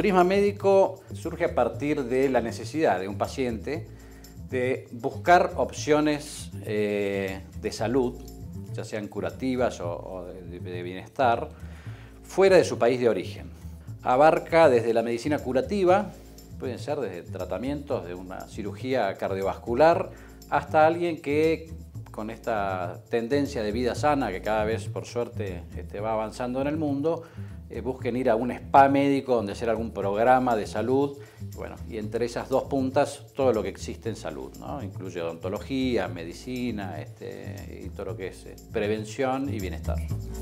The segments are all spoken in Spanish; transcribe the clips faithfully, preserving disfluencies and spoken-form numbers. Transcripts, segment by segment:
turismo médico surge a partir de la necesidad de un paciente de buscar opciones eh, de salud, ya sean curativas o, o de, de bienestar, fuera de su país de origen. Abarca desde la medicina curativa, pueden ser desde tratamientos de una cirugía cardiovascular, hasta alguien que con esta tendencia de vida sana que cada vez por suerte este, va avanzando en el mundo, eh, busquen ir a un spa médico donde hacer algún programa de salud. Bueno, y entre esas dos puntas todo lo que existe en salud, ¿no? Incluye odontología, medicina este, y todo lo que es eh, prevención y bienestar.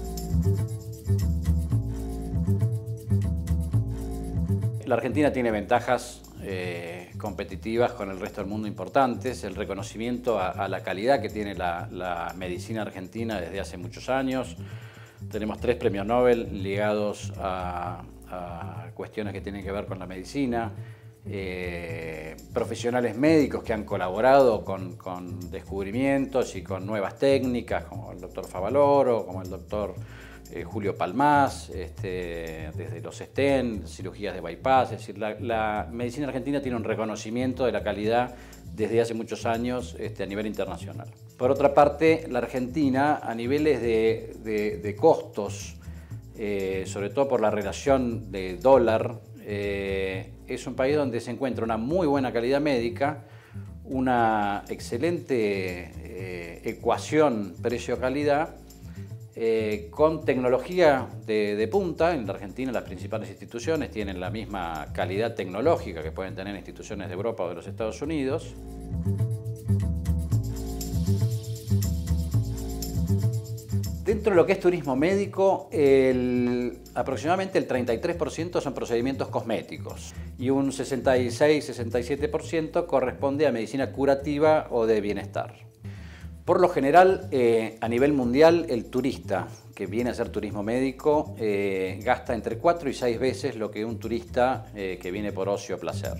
La Argentina tiene ventajas eh, competitivas con el resto del mundo importantes, el reconocimiento a, a la calidad que tiene la, la medicina argentina desde hace muchos años. Tenemos tres premios Nobel ligados a, a cuestiones que tienen que ver con la medicina, eh, profesionales médicos que han colaborado con, con descubrimientos y con nuevas técnicas, como el doctor Favaloro, como el doctor Eh, Julio Palmás, este, desde los stent, cirugías de bypass. Es decir, la, la medicina argentina tiene un reconocimiento de la calidad desde hace muchos años este, a nivel internacional. Por otra parte, la Argentina, a niveles de, de, de costos, eh, sobre todo por la relación de dólar, eh, es un país donde se encuentra una muy buena calidad médica, una excelente eh, ecuación precio-calidad, Eh, con tecnología de, de punta. En la Argentina las principales instituciones tienen la misma calidad tecnológica que pueden tener instituciones de Europa o de los Estados Unidos. Dentro de lo que es turismo médico, el, aproximadamente el treinta y tres por ciento son procedimientos cosméticos y un sesenta y seis a sesenta y siete por ciento corresponde a medicina curativa o de bienestar. Por lo general, eh, a nivel mundial, el turista que viene a hacer turismo médico eh, gasta entre cuatro y seis veces lo que un turista eh, que viene por ocio o placer.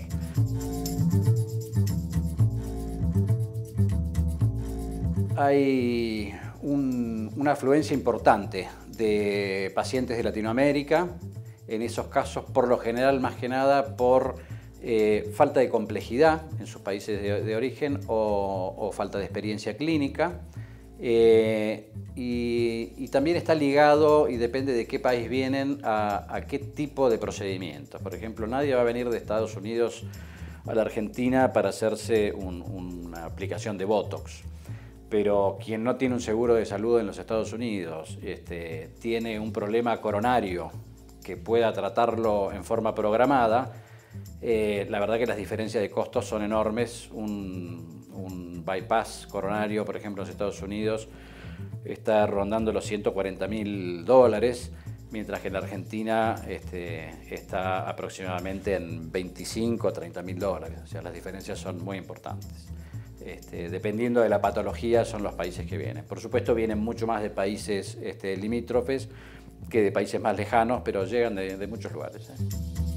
Hay un, una afluencia importante de pacientes de Latinoamérica, en esos casos por lo general más que nada por Eh, falta de complejidad en sus países de, de origen o, o falta de experiencia clínica, eh, y, y también está ligado y depende de qué país vienen a, a qué tipo de procedimientos. Por ejemplo, nadie va a venir de Estados Unidos a la Argentina para hacerse un, una aplicación de Botox, pero quien no tiene un seguro de salud en los Estados Unidos, este, tiene un problema coronario que pueda tratarlo en forma programada. Eh, la verdad que las diferencias de costos son enormes. Un, un bypass coronario, por ejemplo, en los Estados Unidos está rondando los ciento cuarenta mil dólares, mientras que en la Argentina este, está aproximadamente en veinticinco a treinta mil dólares. O sea, las diferencias son muy importantes. Este, dependiendo de la patología son los países que vienen. Por supuesto vienen mucho más de países este, limítrofes que de países más lejanos, pero llegan de, de muchos lugares. ¿eh?